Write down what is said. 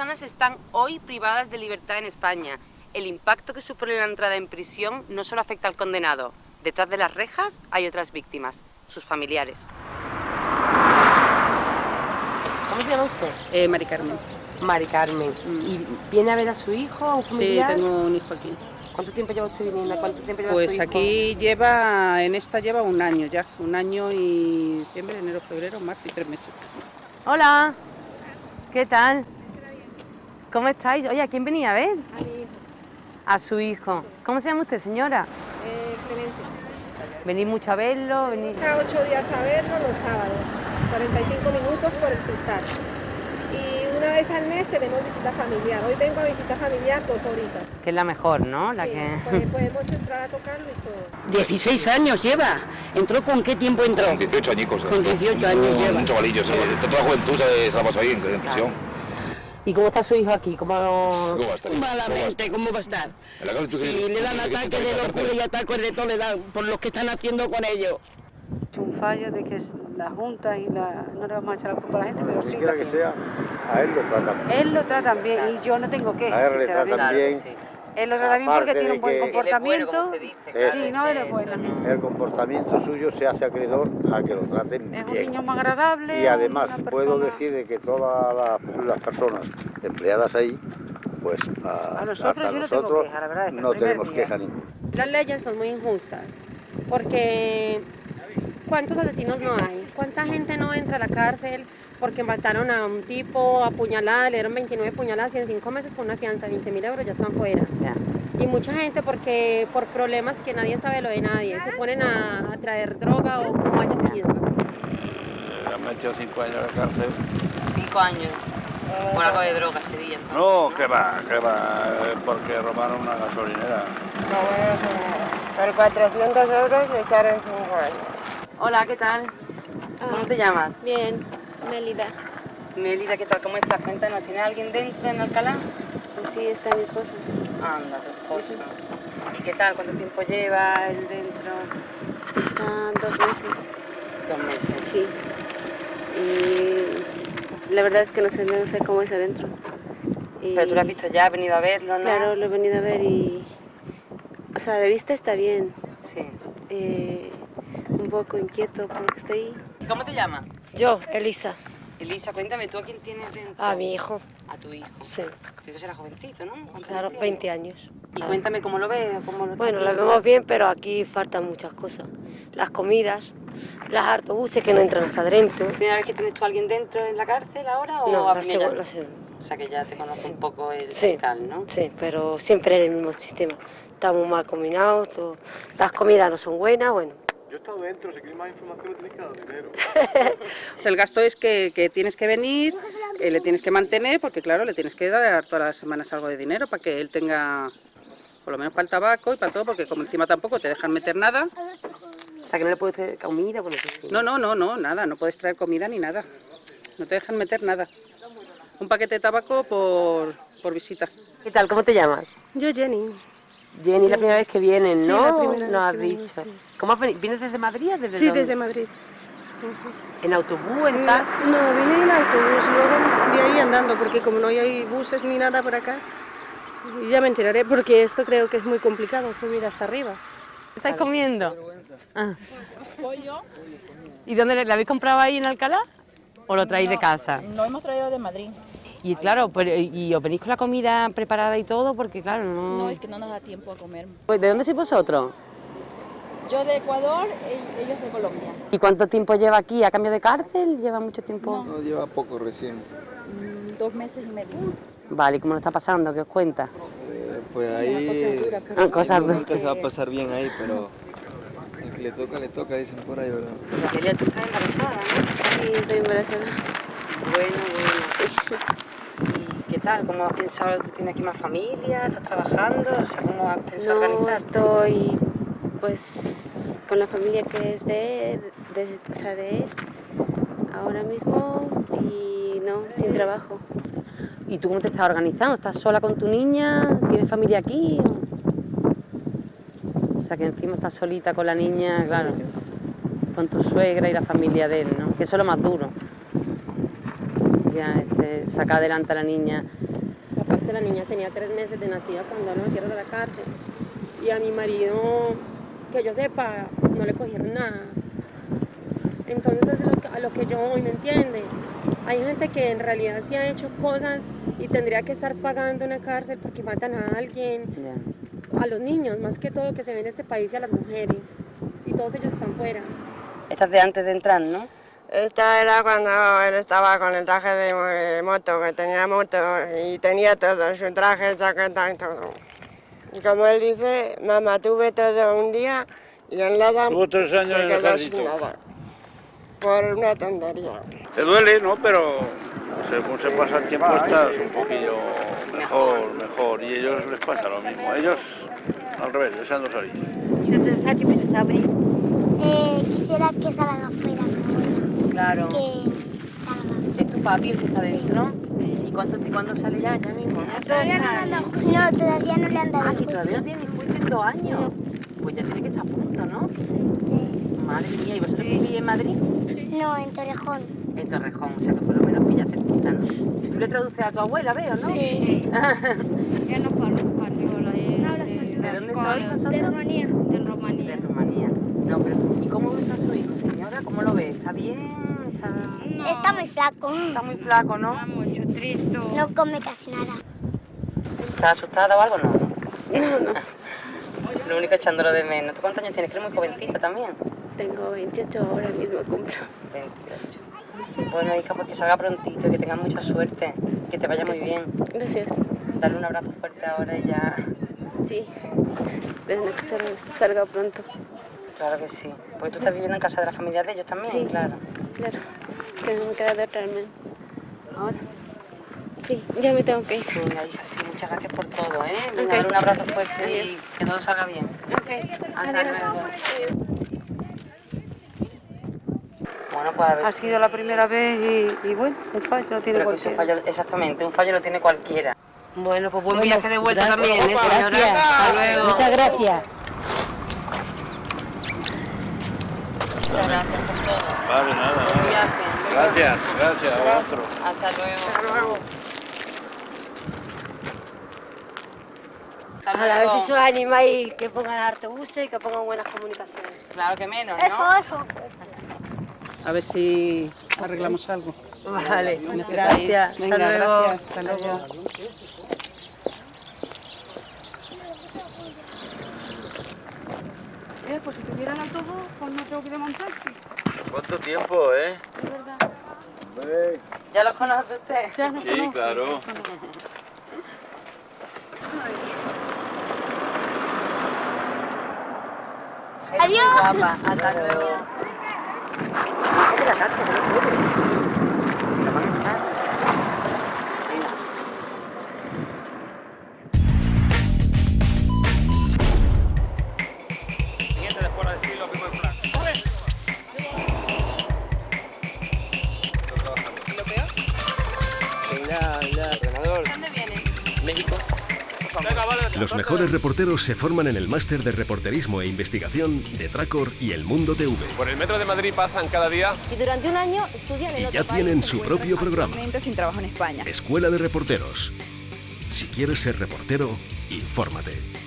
personas están hoy privadas de libertad en España. El impacto que supone la entrada en prisión no solo afecta al condenado. Detrás de las rejas hay otras víctimas, sus familiares. ¿Cómo se llama usted? Mari Carmen. Mari Carmen. ¿Y viene a ver a su hijo, a un familiar? Sí, tengo un hijo aquí. ¿Cuánto tiempo lleva usted viniendo? ¿Cuánto tiempo lleva Pues su hijo? aquí lleva un año ya. Un año y diciembre, enero, febrero, marzo y 3 meses. Hola, ¿qué tal? ¿Cómo estáis? Oye, ¿a quién venía a ver? A mi hijo. A su hijo. ¿Cómo se llama usted, señora? Clemencia. ¿Venís mucho a verlo? ¿Venís? Cada 8 días a verlo los sábados, 45 minutos por el cristal. Y una vez al mes tenemos visita familiar. Hoy vengo a visita familiar 2 horitas. Que es la mejor, ¿no? La Sí, que... pues podemos entrar a tocarlo y todo. 16 años lleva. ¿Entró con qué tiempo entró? Con 18 añicos. Con 18 años lleva. Un chavalillo, sí. Toda la juventud se la pasó ahí en prisión. ¿Y cómo está su hijo aquí? ¿Cómo... ¿Cómo va a estar? Malamente, ¿cómo va a estar? Si le dan ataques de locura y ataques de todo le dan por lo que están haciendo con ellos. Un fallo de que es la Junta y no le vamos a echar la culpa a la gente, pero sí. Quiera que sea, a él lo tratan bien. Él lo tratan bien y yo no tengo quejas. A él le tratan bien. Él lo trata bien porque Aparte tiene de un buen que- comportamiento. Sí, no de lo bueno. El comportamiento suyo se hace acreedor a que lo traten Es un bien. niño más agradable. Y además una puedo persona- decir de que todas las personas empleadas ahí, pues A nosotros hasta yo no tengo nosotros queja, la verdad, desde el no primer tenemos día. queja ninguna. Las leyes son muy injustas, porque ¿cuántos asesinos no hay? ¿Cuánta gente no entra a la cárcel porque mataron a un tipo apuñalada, le dieron 29 puñaladas y en 5 meses con una fianza de 20.000 euros ya están fuera? Ya. Y mucha gente porque por problemas que nadie sabe lo de nadie, se ponen a traer droga o como haya sido. Me han metido 5 años en la cárcel. 5 años. Por algo de droga sería. No, que va, porque robaron una gasolinera. Por 400 euros le echaron 5 años. Hola, ¿qué tal? ¿Cómo te llamas? Bien, Melida. Melida, ¿qué tal? ¿Cómo estás? Cuéntanos, ¿tiene alguien dentro en Alcalá? Sí, está mi esposo. Anda, tu esposo. ¿Y qué tal? ¿Cuánto tiempo lleva él dentro? Está 2 meses. 2 meses. Sí. Y la verdad es que no sé cómo es adentro. Y Pero tú lo has visto ya, has venido a verlo, ¿no? claro, lo he venido a ver y... O sea, de vista está bien. Sí. Un poco inquieto porque está ahí. ¿Cómo te llamas? Yo, Elisa, Elisa, cuéntame, ¿tú a quién tienes dentro? a mi hijo, A tu hijo. sí, Creo que será jovencito, ¿no? ¿Cuántos claro, años 20 tiene? años. Y cuéntame cómo lo ves, cómo lo Bueno, estás lo vemos bien, pero aquí faltan muchas cosas. Las comidas, los autobuses que no entran hasta adentro. ¿Primera vez que tienes tú a alguien dentro en la cárcel ahora o No, has la venido ya? segunda, la segunda. O sea que ya te conoce un poco el Sí, local, ¿no? sí, pero siempre en el mismo sistema. Estamos mal combinados, las comidas no son buenas, bueno. Yo he estado dentro, si queréis más información le tenéis que dar dinero. El gasto es que tienes que venir, le tienes que mantener, porque claro, le tienes que dar todas las semanas algo de dinero para que él tenga, por lo menos para el tabaco y para todo, porque como encima tampoco te dejan meter nada. O sea que no le puedes hacer comida, por eso sí. No, nada, no puedes traer comida ni nada. No te dejan meter nada. Un paquete de tabaco por visita. ¿Qué tal? ¿Cómo te llamas? Yo, Jenny. Jenny, la primera vez que vienes, Sí, ¿no? la primera Nos has vez que vengo, dicho. sí. ¿Cómo has venido? ¿Vienes desde Madrid o desde Sí, dónde? desde Madrid. ¿En autobús, en taxi? No, vine en autobús y luego de ahí andando, porque como no hay buses ni nada por acá, ya me enteraré, porque esto creo que es muy complicado, subir hasta arriba. ¿Estáis comiendo? Ah. ¿Y dónde la habéis comprado ahí en Alcalá? ¿O lo traéis de casa? Lo hemos traído de Madrid. Y claro, ¿y os venís con la comida preparada y todo? Porque claro, no... No, es que no nos da tiempo a comer. Pues, ¿de dónde sois vosotros? Yo de Ecuador, ellos de Colombia. ¿Y cuánto tiempo lleva aquí? ¿A cambio de cárcel? ¿Lleva mucho tiempo? No, lleva poco recién. 2 meses y medio. Vale, ¿y cómo lo está pasando? ¿Qué os cuenta? Pues ahí Cosas duras. nunca se va a pasar bien ahí, pero el que le toca, dicen por ahí, ¿verdad? Rogelia, tú estás embarazada, ¿no? Sí, estoy embarazada. Bueno. ¿Y qué tal? ¿Cómo has pensado? ¿Tú tienes aquí más familia? ¿Estás trabajando? O sea, ¿cómo has pensado No, organizarte? estoy pues con la familia que es de él ahora mismo y no, sin trabajo. ¿Y tú cómo te estás organizando? ¿Estás sola con tu niña? ¿Tienes familia aquí? O sea, que encima estás solita con la niña, claro, con tu suegra y la familia de él, ¿no? Que eso es lo más duro. Ya, sacar adelante a la niña. Aparte la niña tenía 3 meses de nacida cuando la metieron a la cárcel. Y a mi marido, que yo sepa, no le cogieron nada. Entonces es a lo que yo voy, ¿me entiende? Hay gente que en realidad sí ha hecho cosas y tendría que estar pagando una cárcel porque matan a alguien, a los niños, más que todo que se ve en este país, y a las mujeres. Y todos ellos están fuera. Esta es de antes de entrar, ¿no? Esta era cuando él estaba con el traje de moto, que tenía moto y tenía todo, su traje, chaqueta y todo. Y como él dice, mamá, tuve todo un día y en nada se quedó sin nada. Por una tontería. Te duele, ¿no? Pero según se pasa el tiempo estás un poquillo mejor. Y a ellos les pasa lo mismo. A ellos, al revés, deseando salir. Quisiera que salga afuera. Claro. Que salga. ¿Es tu papi el que está dentro? ¿Y cuándo sale ya mismo? Todavía no le han dado juicio. No, todavía no le han dado juicio. Todavía no tiene ni juicio en 2 años. Pues ya tiene que estar a punto, ¿no? Sí. Madre mía, ¿y vosotros vivís en Madrid? No, en Torrejón. En Torrejón, o sea que por lo menos pilla cerquita, ¿no? Tú le traduces a tu abuela, veo, ¿no? Sí. Yo no hablo español. ¿De dónde sois vosotros? De Rumanía. De Rumanía. De Rumanía. No, pero ¿y cómo está su hijo, señora? ¿Cómo lo ve? ¿Está bien? No. Está muy flaco. Está muy flaco, ¿no? Está mucho triste. No come casi nada. ¿Estás asustada o algo? No. No. Lo único echándolo de menos. ¿Tú cuántos años tienes? Que eres muy jovencita también. Tengo 28 ahora mismo cumplo. 28. Bueno, hija, pues que salga prontito, que tengas mucha suerte, que te vaya muy bien. Gracias. Dale un abrazo fuerte ahora y ya. Sí, esperando que salga pronto. Claro que sí. Porque tú estás viviendo en casa de la familia de ellos también, sí, claro. Claro. Es que no me queda de otra al menos. ¿Ahora? Sí, ya me tengo que ir. Venga, hija, sí, muchas gracias por todo, ¿eh? Venga, dale un abrazo fuerte y que todo salga bien. Hasta luego. Bueno, pues a ver Ha sido la primera vez y bueno, un fallo lo tiene cualquiera. Exactamente, un fallo lo tiene cualquiera. Bueno, pues buen viaje de vuelta también, ¿eh, Gracias. señora? Hasta luego. Muchas gracias. Muchas gracias por todo. Vale, nada. Buen viaje. Gracias a vosotros. Hasta luego. Ojalá a ver si se anima y que pongan autobuses y que pongan buenas comunicaciones. Claro que menos, ¿no? Eso. A ver si arreglamos algo. Vale, En este gracias. país. Venga, Hasta luego. gracias. Hasta luego. Pues si tuviera el autobús, pues no tengo que desmontarse. ¿Cuánto tiempo, eh? Es verdad. ¿Ya los conoce usted? Sí, claro. Adiós. Guapa. Hasta luego. Siguiente de fuera de estilo, Pico y Flash. ¿Lo peor? Seguridad, ordenador. ¿Dónde vienes? México. Los mejores reporteros se forman en el máster de reporterismo e investigación de Tracor y El Mundo TV. Por el metro de Madrid pasan cada día. Y durante un año estudian en Y otro ya tienen su propio programa. Sin trabajo en España. Escuela de Reporteros. Si quieres ser reportero, infórmate.